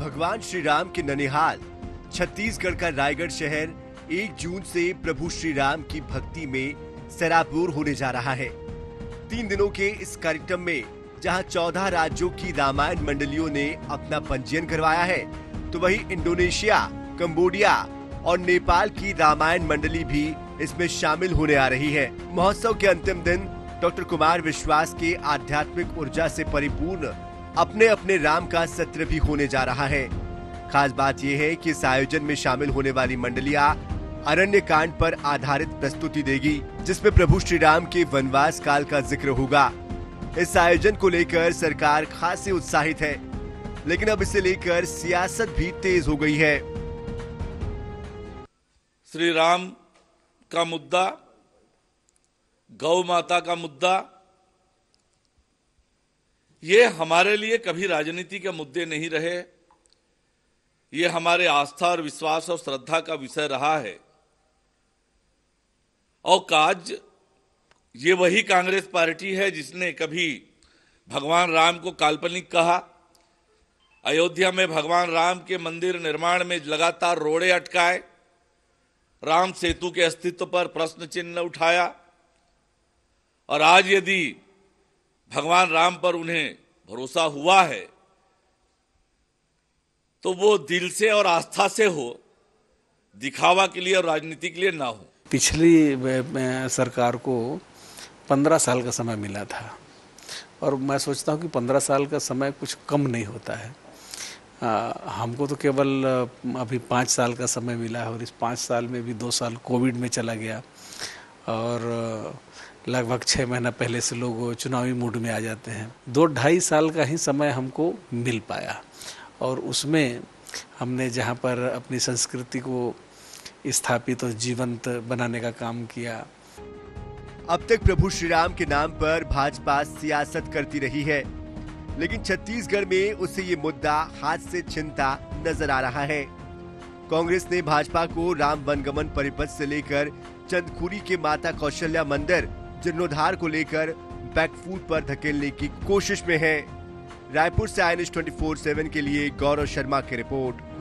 भगवान श्री राम के ननिहाल छत्तीसगढ़ का रायगढ़ शहर 1 जून से प्रभु श्री राम की भक्ति में सराबोर होने जा रहा है। 3 दिनों के इस कार्यक्रम में जहां 14 राज्यों की रामायण मंडलियों ने अपना पंजीयन करवाया है, तो वहीं इंडोनेशिया, कंबोडिया और नेपाल की रामायण मंडली भी इसमें शामिल होने आ रही है। महोत्सव के अंतिम दिन डॉक्टर कुमार विश्वास के आध्यात्मिक ऊर्जा से परिपूर्ण अपने अपने राम का सत्र भी होने जा रहा है। खास बात यह है कि इस आयोजन में शामिल होने वाली मंडलियां अरण्य कांड पर आधारित प्रस्तुति देगी, जिसमें प्रभु श्री राम के वनवास काल का जिक्र होगा। इस आयोजन को लेकर सरकार खासी उत्साहित है, लेकिन अब इसे लेकर सियासत भी तेज हो गई है। श्री राम का मुद्दा, गौ माता का मुद्दा, ये हमारे लिए कभी राजनीति के मुद्दे नहीं रहे। ये हमारे आस्था और विश्वास और श्रद्धा का विषय रहा है। और आज ये वही कांग्रेस पार्टी है जिसने कभी भगवान राम को काल्पनिक कहा, अयोध्या में भगवान राम के मंदिर निर्माण में लगातार रोड़े अटकाए, राम सेतु के अस्तित्व पर प्रश्न चिन्ह उठाया, और आज यदि भगवान राम पर उन्हें भरोसा हुआ है तो वो दिल से और आस्था से हो, दिखावा के लिए और राजनीति के लिए ना हो। पिछली सरकार को 15 साल का समय मिला था और मैं सोचता हूँ कि 15 साल का समय कुछ कम नहीं होता है। हमको तो केवल अभी 5 साल का समय मिला है और इस 5 साल में भी 2 साल कोविड में चला गया और लगभग 6 महीना पहले से लोग चुनावी मूड में आ जाते हैं। 2-2.5 साल का ही समय हमको मिल पाया और उसमें हमने जहाँ पर अपनी संस्कृति को स्थापित और जीवंत बनाने का काम किया। अब तक प्रभु श्री राम के नाम पर भाजपा सियासत करती रही है, लेकिन छत्तीसगढ़ में उसे ये मुद्दा हाथ से छिनता नजर आ रहा है। कांग्रेस ने भाजपा को राम वनगमन परिपथ से लेकर चंदखुरी के माता कौशल्या मंदिर जीर्णोद्धार को लेकर बैकफुट पर धकेलने की कोशिश में है। रायपुर से INS 24/7 के लिए गौरव शर्मा की रिपोर्ट।